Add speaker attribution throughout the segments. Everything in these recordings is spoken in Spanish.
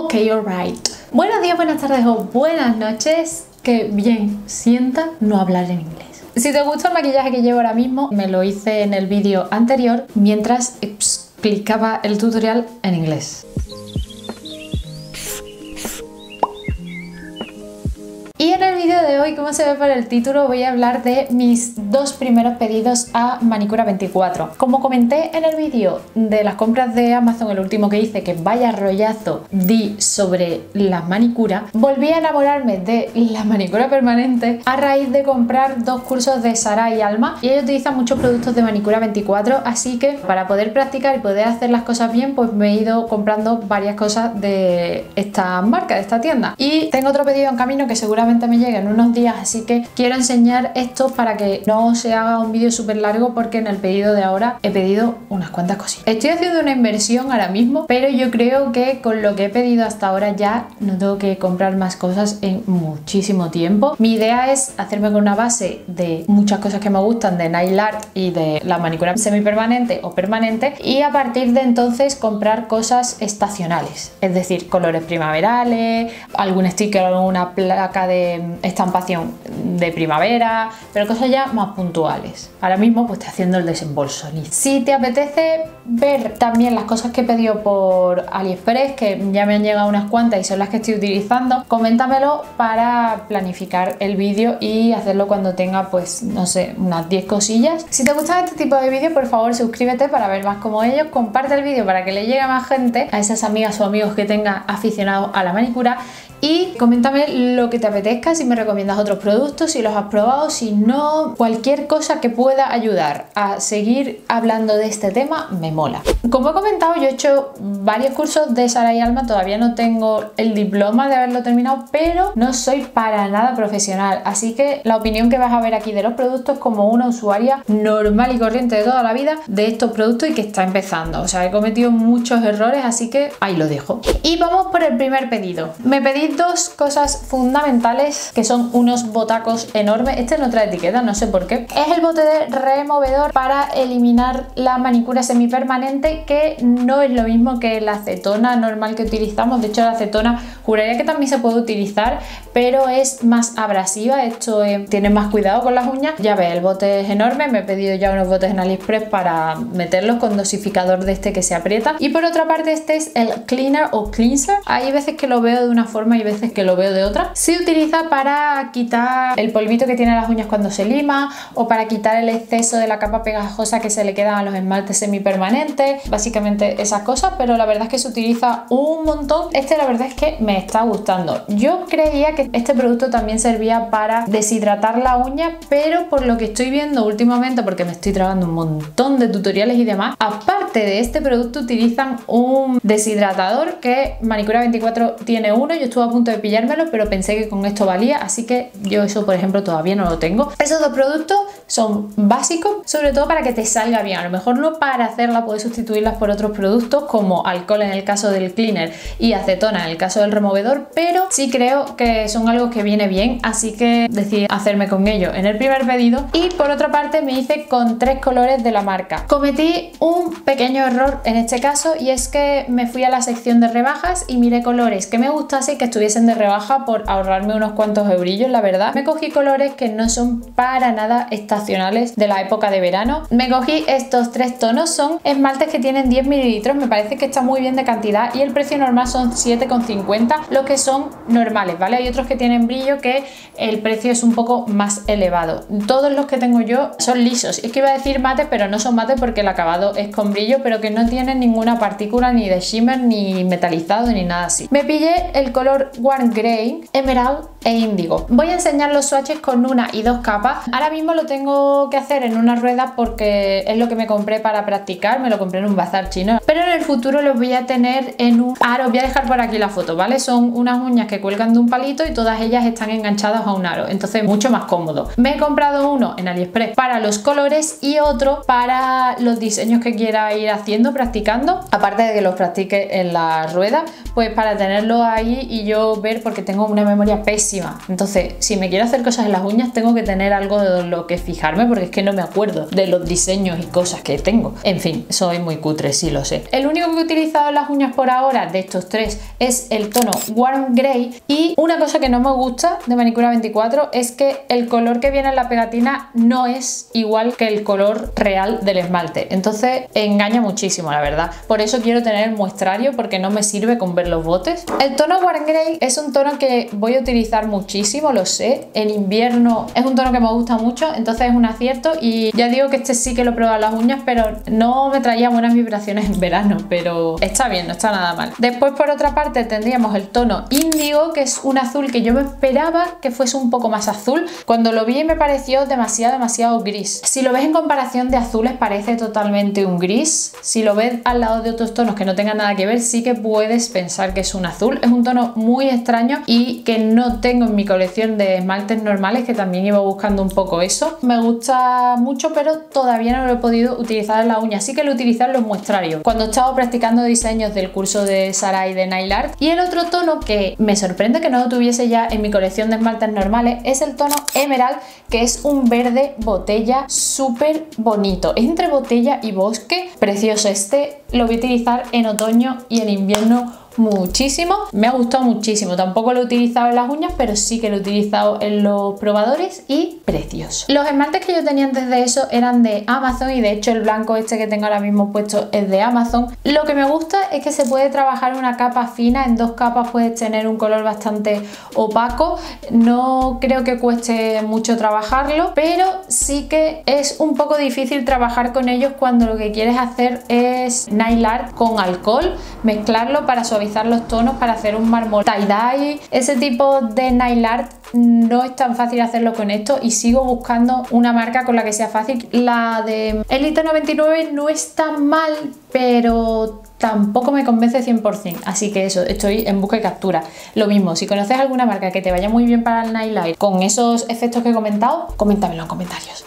Speaker 1: Ok, alright. Buenos días, buenas tardes o buenas noches. Que bien sienta no hablar en inglés. Si te gusta el maquillaje que llevo ahora mismo, me lo hice en el vídeo anterior mientras explicaba el tutorial en inglés. Y en el vídeo de hoy, como se ve por el título, voy a hablar de mis dos primeros pedidos a Manicura 24. Como comenté en el vídeo de las compras de Amazon, el último que hice, que vaya rollazo di sobre la manicura, volví a enamorarme de la manicura permanente a raíz de comprar dos cursos de Sara y Alma, y ellos utilizan muchos productos de Manicura 24, así que para poder practicar y poder hacer las cosas bien, pues me he ido comprando varias cosas de esta marca, de esta tienda. Y tengo otro pedido en camino que seguramente me llega en unos días, así que quiero enseñar esto para que no se haga un vídeo súper largo, porque en el pedido de ahora he pedido unas cuantas cositas. Estoy haciendo una inversión ahora mismo, pero yo creo que con lo que he pedido hasta ahora ya no tengo que comprar más cosas en muchísimo tiempo. Mi idea es hacerme con una base de muchas cosas que me gustan de nail art y de la manicura semipermanente o permanente, y a partir de entonces comprar cosas estacionales, es decir, colores primaverales, algún sticker o alguna placa de estampación de primavera, pero cosas ya más puntuales. Ahora mismo pues estoy haciendo el desembolso. Si te apetece ver también las cosas que he pedido por AliExpress, que ya me han llegado unas cuantas y son las que estoy utilizando, coméntamelo para planificar el vídeo y hacerlo cuando tenga, pues no sé, unas 10 cosillas. Si te gustan este tipo de vídeos, por favor suscríbete para ver más como ellos, comparte el vídeo para que le llegue a más gente, a esas amigas o amigos que tengan aficionados a la manicura, y coméntame lo que te apetezca, si me recomiendas otros productos, si los has probado, si no, cualquier cosa que pueda ayudar a seguir hablando de este tema me mola. Como he comentado, yo he hecho varios cursos de Sara y Alma, todavía no tengo el diploma de haberlo terminado, pero no soy para nada profesional, así que la opinión que vas a ver aquí de los productos como una usuaria normal y corriente de toda la vida de estos productos y que está empezando. O sea, he cometido muchos errores, así que ahí lo dejo. Y vamos por el primer pedido. Me pedí dos cosas fundamentales, que son unos botacos enormes. Este no trae etiqueta, no sé por qué. Es el bote de removedor para eliminar la manicura semipermanente, que no es lo mismo que la acetona normal que utilizamos. De hecho, la acetona juraría que también se puede utilizar, pero es más abrasiva. Esto tiene más cuidado con las uñas. Ya ves, el bote es enorme. Me he pedido ya unos botes en AliExpress para meterlos con dosificador de este que se aprieta. Y por otra parte, este es el cleaner o cleanser. Hay veces que lo veo de una forma y veces que lo veo de otra. Se utiliza para quitar el polvito que tiene las uñas cuando se lima, o para quitar el exceso de la capa pegajosa que se le quedan a los esmaltes semipermanentes, básicamente esas cosas, pero la verdad es que se utiliza un montón. Este la verdad es que me está gustando. Yo creía que este producto también servía para deshidratar la uña, pero por lo que estoy viendo últimamente, porque me estoy tragando un montón de tutoriales y demás, aparte de este producto utilizan un deshidratador que Manicura 24 tiene uno. Yo estuve a punto de pillármelo, pero pensé que con esto valía, así que yo eso, por ejemplo, todavía no lo tengo. Esos dos productos son básicos, sobre todo para que te salga bien. A lo mejor no para hacerla, puedes sustituirlas por otros productos como alcohol en el caso del cleaner y acetona en el caso del removedor, pero sí creo que son algo que viene bien, así que decidí hacerme con ello en el primer pedido. Y por otra parte me hice con tres colores de la marca. Cometí un pequeño error en este caso, y es que me fui a la sección de rebajas y miré colores que me gustase y que estuviesen de rebaja por ahorrarme unos cuantos eurillos. La verdad, me cogí colores que no son para nada estacionales de la época de verano. Me cogí estos tres tonos, son esmaltes que tienen 10 mililitros, me parece que está muy bien de cantidad, y el precio normal son 7,50 los que son normales, ¿vale? Hay otros que tienen brillo que el precio es un poco más elevado. Todos los que tengo yo son lisos, es que iba a decir mate, pero no son mate porque el acabado es con brillo, pero que no tienen ninguna partícula ni de shimmer ni metalizado ni nada así. Me pillé el color Warm Grey, Emerald e Índigo. Voy a enseñar los swatches con una y dos capas. Ahora mismo lo tengo que hacer en una rueda porque es lo que me compré para practicar, me lo compré en un bazar chino, pero en el futuro los voy a tener en un aro. Os voy a dejar por aquí la foto, ¿vale? Son unas uñas que cuelgan de un palito y todas ellas están enganchadas a un aro, entonces mucho más cómodo. Me he comprado uno en AliExpress para los colores y otro para los diseños que quiera ir haciendo, practicando, aparte de que los practique en la rueda, pues para tenerlo ahí y yo ver, porque tengo una memoria pésima. Entonces, si me quiero hacer cosas en las uñas, tengo que tener algo de lo que fijar fijarme porque es que no me acuerdo de los diseños y cosas que tengo. En fin, soy muy cutre, sí lo sé. El único que he utilizado en las uñas por ahora de estos tres es el tono Warm Grey, y una cosa que no me gusta de Manicura 24 es que el color que viene en la pegatina no es igual que el color real del esmalte, entonces engaña muchísimo, la verdad. Por eso quiero tener el muestrario, porque no me sirve con ver los botes. El tono Warm Grey es un tono que voy a utilizar muchísimo, lo sé, en invierno es un tono que me gusta mucho, entonces es un acierto. Y ya digo que este sí que lo he probado en las uñas, pero no me traía buenas vibraciones en verano, pero está bien, no está nada mal. Después, por otra parte, tendríamos el tono Índigo, que es un azul que yo me esperaba que fuese un poco más azul. Cuando lo vi me pareció demasiado gris. Si lo ves en comparación de azules parece totalmente un gris. Si lo ves al lado de otros tonos que no tengan nada que ver, sí que puedes pensar que es un azul. Es un tono muy extraño y que no tengo en mi colección de esmaltes normales, que también iba buscando un poco eso. Me gusta mucho, pero todavía no lo he podido utilizar en la uña. Sí que lo utilicé en los muestrarios, cuando he estado practicando diseños del curso de Sarai de Nail Art. Y el otro tono que me sorprende que no lo tuviese ya en mi colección de esmaltes normales es el tono Emerald, que es un verde botella súper bonito. Es entre botella y bosque, precioso. Este lo voy a utilizar en otoño y en invierno muchísimo. Me ha gustado muchísimo. Tampoco lo he utilizado en las uñas, pero sí que lo he utilizado en los probadores y precioso. Los esmaltes que yo tenía antes de eso eran de Amazon, y de hecho el blanco este que tengo ahora mismo puesto es de Amazon. Lo que me gusta es que se puede trabajar una capa fina, en dos capas puedes tener un color bastante opaco. No creo que cueste mucho trabajarlo, pero sí que es un poco difícil trabajar con ellos cuando lo que quieres hacer es nail art con alcohol, mezclarlo para suavizar los tonos, para hacer un mármol tie-dye. Ese tipo de nail art no es tan fácil hacerlo con esto, y sigo buscando una marca con la que sea fácil. La de Elite 99 no es tan mal, pero tampoco me convence 100%, así que eso, estoy en busca y captura. Lo mismo, si conoces alguna marca que te vaya muy bien para el nail art con esos efectos que he comentado, coméntamelo en comentarios.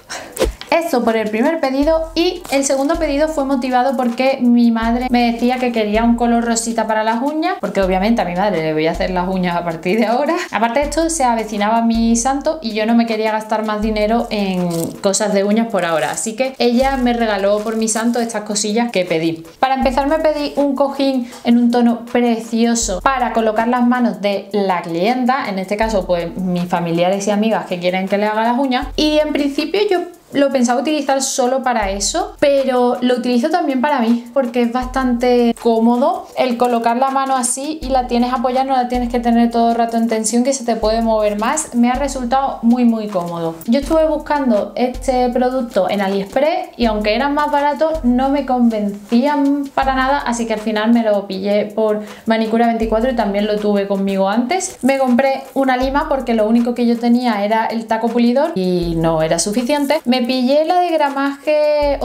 Speaker 1: Eso por el primer pedido. Y el segundo pedido fue motivado porque mi madre me decía que quería un color rosita para las uñas, porque obviamente a mi madre le voy a hacer las uñas a partir de ahora. Aparte de esto, se avecinaba mi santo y yo no me quería gastar más dinero en cosas de uñas por ahora, así que ella me regaló por mi santo estas cosillas que pedí. Para empezar, me pedí un cojín en un tono precioso para colocar las manos de la clienta, en este caso pues mis familiares y amigas que quieren que le haga las uñas, y en principio yo lo pensaba utilizar solo para eso, pero lo utilizo también para mí porque es bastante cómodo el colocar la mano así y la tienes apoyada, no la tienes que tener todo el rato en tensión, que se te puede mover más. Me ha resultado muy cómodo. Yo estuve buscando este producto en AliExpress y aunque eran más baratos no me convencían para nada, así que al final me lo pillé por Manicura 24 y también lo tuve conmigo antes. Me compré una lima porque lo único que yo tenía era el taco pulidor y no era suficiente. Me pillé la de gramaje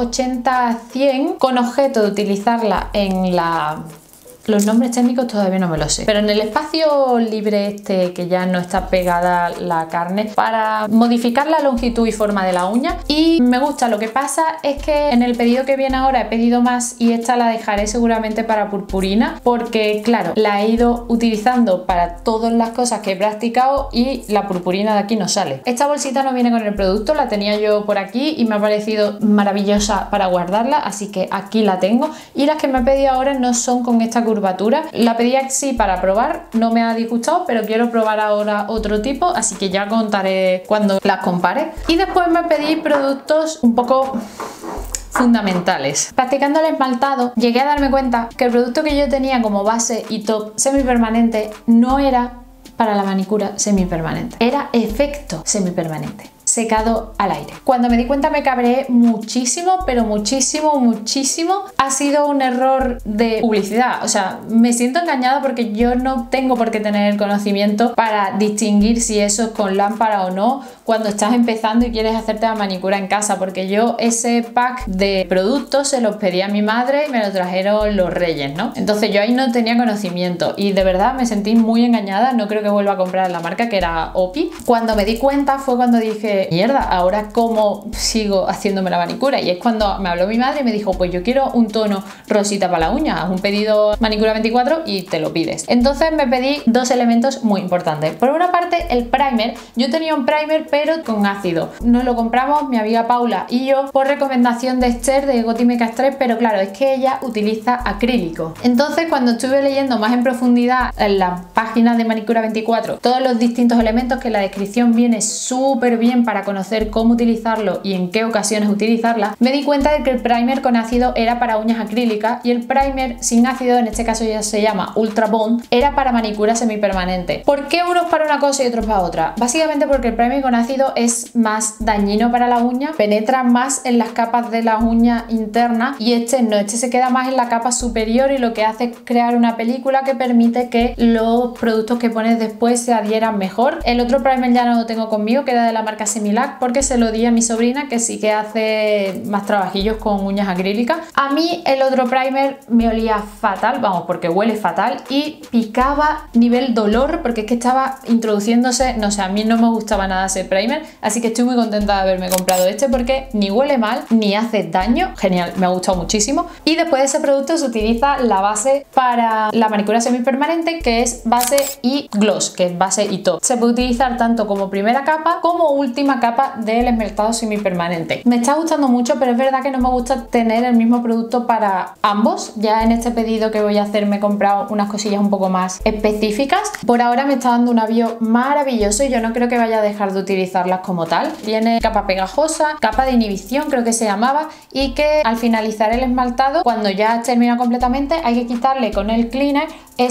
Speaker 1: 80-100 con objeto de utilizarla en la... Los nombres técnicos todavía no me los sé, pero en el espacio libre este que ya no está pegada la carne, para modificar la longitud y forma de la uña, y me gusta. Lo que pasa es que en el pedido que viene ahora he pedido más y esta la dejaré seguramente para purpurina, porque claro, la he ido utilizando para todas las cosas que he practicado y la purpurina de aquí no sale. Esta bolsita no viene con el producto, la tenía yo por aquí y me ha parecido maravillosa para guardarla, así que aquí la tengo. Y las que me he pedido ahora no son con esta curvatura. La pedí así para probar, no me ha disgustado, pero quiero probar ahora otro tipo, así que ya contaré cuando las compare. Y después me pedí productos un poco fundamentales. Practicando el esmaltado llegué a darme cuenta que el producto que yo tenía como base y top semipermanente no era para la manicura semipermanente, era efecto semipermanente, secado al aire. Cuando me di cuenta me cabreé muchísimo, pero muchísimo. Ha sido un error de publicidad, o sea, me siento engañada porque yo no tengo por qué tener el conocimiento para distinguir si eso es con lámpara o no cuando estás empezando y quieres hacerte la manicura en casa, porque yo ese pack de productos se los pedí a mi madre y me lo trajeron los Reyes, ¿no? Entonces yo ahí no tenía conocimiento y de verdad me sentí muy engañada. No creo que vuelva a comprar la marca, que era Opi. Cuando me di cuenta fue cuando dije, dije, mierda, ahora cómo sigo haciéndome la manicura. Y es cuando me habló mi madre y me dijo, pues yo quiero un tono rosita para la uña, haz un pedido Manicura 24 y te lo pides. Entonces me pedí dos elementos muy importantes. Por una parte, el primer. Yo tenía un primer pero con ácido. Nos lo compramos mi amiga Paula y yo por recomendación de Esther de Gotimeca Express, pero claro, es que ella utiliza acrílico. Entonces cuando estuve leyendo más en profundidad en la página de Manicura 24 todos los distintos elementos, que en la descripción viene súper bien para conocer cómo utilizarlo y en qué ocasiones utilizarla, me di cuenta de que el primer con ácido era para uñas acrílicas y el primer sin ácido, en este caso ya se llama Ultra Bond, era para manicura semipermanente. ¿Por qué unos para una cosa y otros para otra? Básicamente porque el primer con ácido es más dañino para la uña, penetra más en las capas de la uña interna y este no, este se queda más en la capa superior y lo que hace es crear una película que permite que los productos que pones después se adhieran mejor. El otro primer ya no lo tengo conmigo, que era de la marca Similac, porque se lo di a mi sobrina que sí que hace más trabajillos con uñas acrílicas. A mí el otro primer me olía fatal, vamos, porque huele fatal y picaba nivel dolor porque es que estaba introduciéndose, no sé, a mí no me gustaba nada ese primer, así que estoy muy contenta de haberme comprado este porque ni huele mal ni hace daño, genial, me ha gustado muchísimo. Y después de ese producto se utiliza la base para la manicura semipermanente, que es base y gloss, que es base y top. Se puede utilizar tanto como primera capa como última capa del esmaltado semipermanente. Me está gustando mucho, pero es verdad que no me gusta tener el mismo producto para ambos. Ya en este pedido que voy a hacer me he comprado unas cosillas un poco más específicas. Por ahora me está dando un avión maravilloso y yo no creo que vaya a dejar de utilizarlas como tal. Tiene capa pegajosa, capa de inhibición creo que se llamaba, y que al finalizar el esmaltado, cuando ya termina completamente, hay que quitarle con el cleaner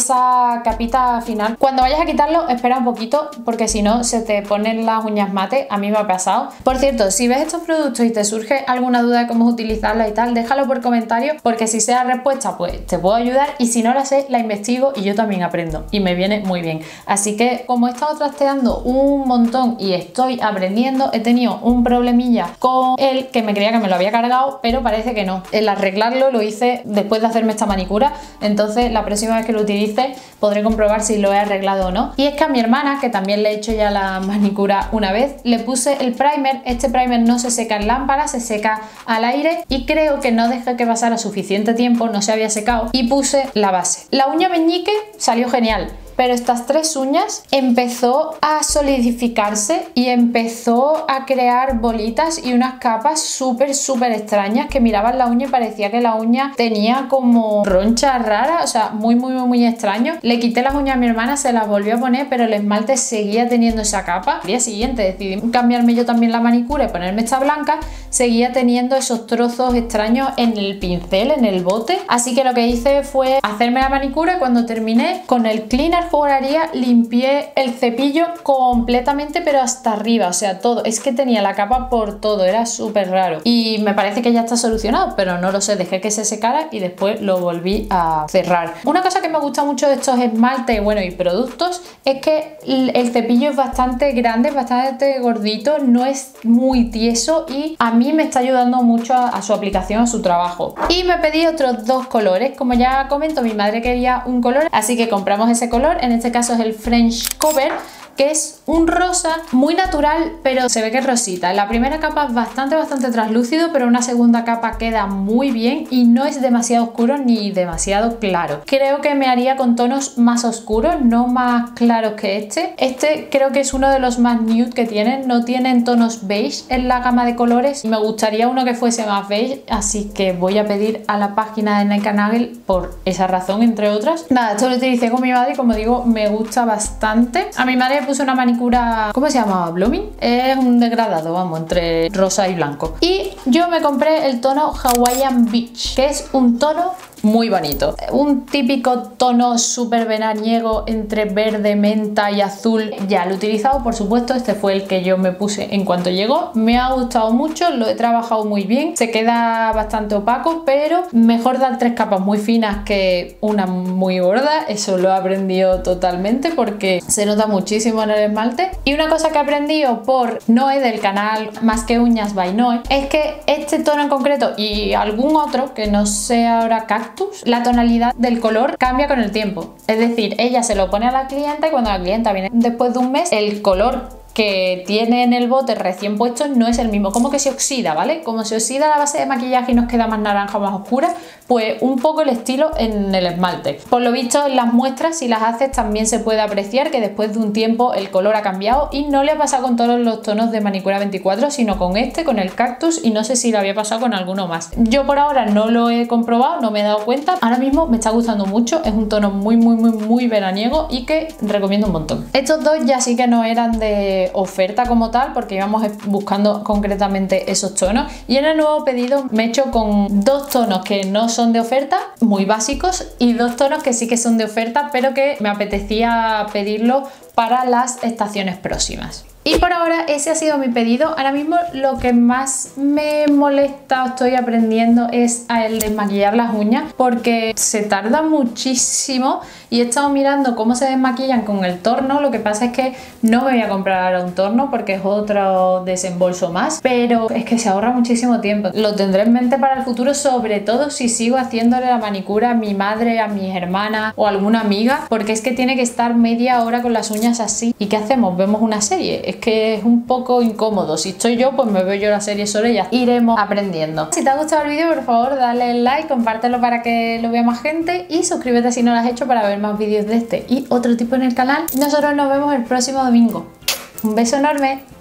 Speaker 1: esa capita final. Cuando vayas a quitarlo, espera un poquito porque si no se te ponen las uñas mate. A mí me ha pasado. Por cierto, si ves estos productos y te surge alguna duda de cómo utilizarla y tal, déjalo por comentarios porque si sé la respuesta pues te puedo ayudar y si no la sé la investigo y yo también aprendo y me viene muy bien. Así que como he estado trasteando un montón y estoy aprendiendo, he tenido un problemilla con él que me creía que me lo había cargado, pero parece que no. El arreglarlo lo hice después de hacerme esta manicura, entonces la próxima vez que lo utilice podré comprobar si lo he arreglado o no. Y es que a mi hermana, que también le he hecho ya la manicura una vez, le puse el primer. Este primer no se seca en lámpara, se seca al aire y creo que no dejé que pasara suficiente tiempo, no se había secado y puse la base. La uña meñique salió genial, pero estas tres uñas empezó a solidificarse y empezó a crear bolitas y unas capas súper extrañas que miraban la uña y parecía que la uña tenía como ronchas raras, o sea, muy extraño. Le quité las uñas a mi hermana, se las volvió a poner, pero el esmalte seguía teniendo esa capa. Al día siguiente decidí cambiarme yo también la manicura y ponerme esta blanca, seguía teniendo esos trozos extraños en el pincel, en el bote, así que lo que hice fue hacerme la manicura y cuando terminé con el cleaner jugaría, limpié el cepillo completamente pero hasta arriba, o sea todo, es que tenía la capa por todo, era súper raro y me parece que ya está solucionado, pero no lo sé, dejé que se secara y después lo volví a cerrar. Una cosa que me gusta mucho de estos esmaltes, bueno, y productos, es que el cepillo es bastante grande, bastante gordito, no es muy tieso y a mí me está ayudando mucho a su aplicación, a su trabajo. Y me pedí otros dos colores, como ya comento, mi madre quería un color, así que compramos ese color. En este caso es el French Cover, que es un rosa muy natural, pero se ve que es rosita. La primera capa es bastante translúcido, pero una segunda capa queda muy bien y no es demasiado oscuro ni demasiado claro. Creo que me haría con tonos más oscuros, no más claros que este. Este creo que es uno de los más nude que tienen, no tienen tonos beige en la gama de colores. Me gustaría uno que fuese más beige, así que voy a pedir a la página de Nike Nagel por esa razón, entre otras. Nada, esto lo utilicé con mi madre y como digo, me gusta bastante. A mi madre puse una manicura, ¿cómo se llamaba? Blooming. Es un degradado, vamos, entre rosa y blanco. Y yo me compré el tono Hawaiian Beach, que es un tono muy bonito. Un típico tono súper veraniego entre verde, menta y azul. Ya lo he utilizado, por supuesto, este fue el que yo me puse en cuanto llegó. Me ha gustado mucho, lo he trabajado muy bien. Se queda bastante opaco, pero mejor dar tres capas muy finas que una muy gorda. Eso lo he aprendido totalmente porque se nota muchísimo en el esmalte. Y una cosa que he aprendido por Noe del canal Más que Uñas by Noe es que este tono en concreto y algún otro que no sé ahora, Cactus, la tonalidad del color cambia con el tiempo. Es decir, ella se lo pone a la clienta y cuando la clienta viene después de un mes, el color que tiene en el bote recién puesto no es el mismo, como que se oxida, ¿vale? Como se oxida la base de maquillaje y nos queda más naranja, más oscura, pues un poco el estilo en el esmalte. Por lo visto en las muestras, si las haces, también se puede apreciar que después de un tiempo el color ha cambiado, y no le ha pasado con todos los tonos de Manicura 24, sino con este, con el cactus, y no sé si le había pasado con alguno más. Yo por ahora no lo he comprobado, no me he dado cuenta. Ahora mismo me está gustando mucho, es un tono muy veraniego y que recomiendo un montón. Estos dos ya sí que no eran de oferta como tal, porque íbamos buscando concretamente esos tonos, y en el nuevo pedido me he hecho con dos tonos que no son de oferta, muy básicos, y dos tonos que sí que son de oferta, pero que me apetecía pedirlo para las estaciones próximas. Y por ahora ese ha sido mi pedido. Ahora mismo lo que más me molesta, estoy aprendiendo, es a el desmaquillar las uñas, porque se tarda muchísimo y he estado mirando cómo se desmaquillan con el torno. Lo que pasa es que no me voy a comprar ahora un torno porque es otro desembolso más, pero es que se ahorra muchísimo tiempo. Lo tendré en mente para el futuro, sobre todo si sigo haciéndole la manicura a mi madre, a mis hermanas o a alguna amiga, porque es que tiene que estar media hora con las uñas así. ¿Y qué hacemos? ¿Vemos una serie? Es que es un poco incómodo. Si estoy yo, pues me veo yo la serie sola y ya iremos aprendiendo. Si te ha gustado el vídeo, por favor dale like, compártelo para que lo vea más gente y suscríbete si no lo has hecho para ver más vídeos de este y otro tipo en el canal. Nosotros nos vemos el próximo domingo. Un beso enorme.